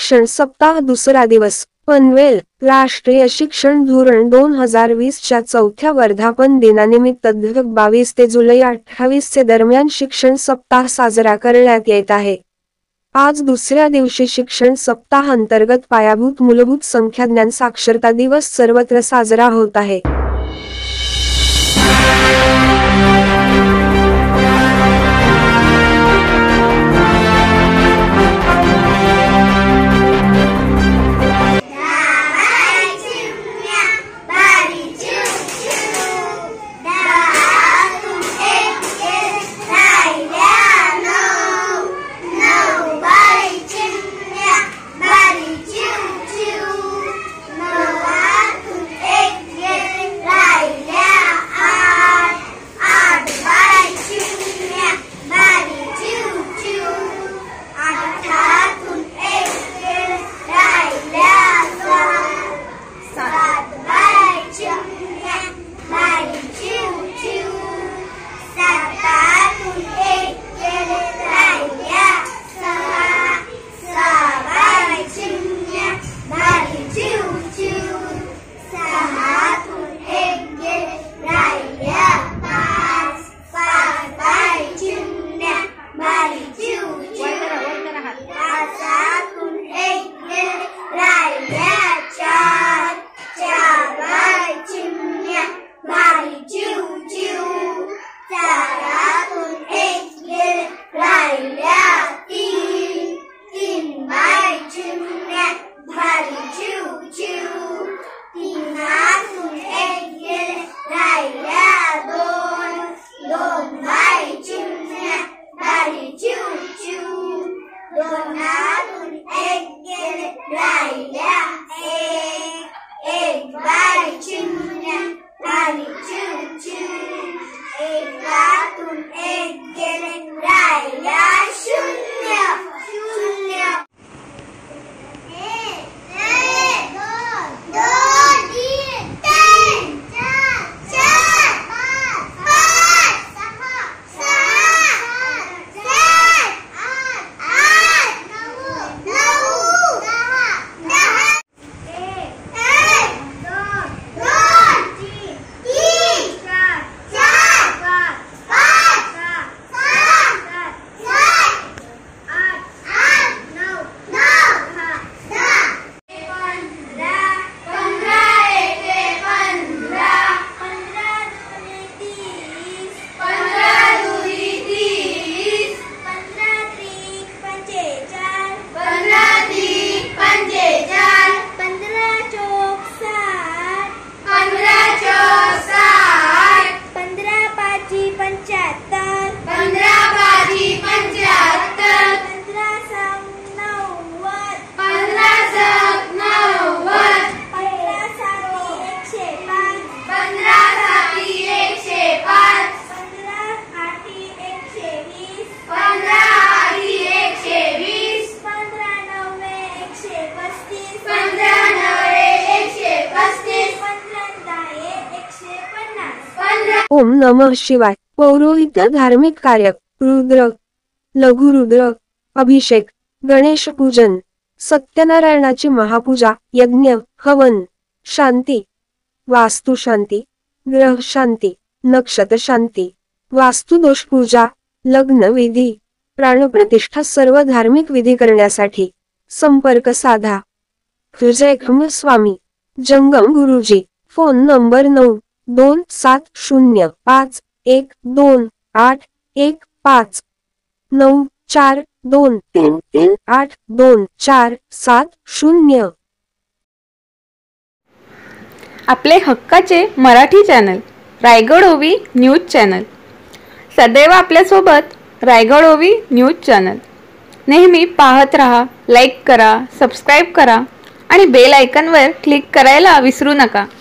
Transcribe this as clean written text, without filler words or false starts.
शिक्षण सप्ताह दुसरा दिवस पनवेल राष्ट्रीय शिक्षण धोरण 2020च्या चौथ्या वर्धापन दिनानिमित्त 22 ते जुलै 28 दरम्यान शिक्षण सप्ताह साजरा करण्यात येत आहे। आज दुसऱ्या दिवशी शिक्षण सप्ताह अंतर्गत पायाभूत मूलभूत संख्याज्ञान साक्षरता दिवस सर्वत्र साजरा होत आहे। ओम नमः शिवाय। पौरोहित्य धार्मिक कार्य रुद्र लघुरुद्र अभिषेक गणेश पूजन सत्यनारायणाची महापूजा यज्ञ हवन शांती वास्तु शांती ग्रह शांती नक्षत्र शांती वास्तुदोष पूजा लग्न विधी प्राणप्रतिष्ठा सर्व धार्मिक विधी करण्यासाठी संपर्क साधा। जयखम स्वामी जंगम गुरुजी। Phone number 9225128115 9423382470। आपले हक्काचे मराठी चॅनल रायगड ओवी न्यूज चॅनल सदैव आपल्यासोबत। रायगड ओवी न्यूज चॅनल नेहमी पाहत रहा, लाईक करा, सबस्क्राईब करा आणि बेल आयकॉनवर क्लिक करायला विसरू नका।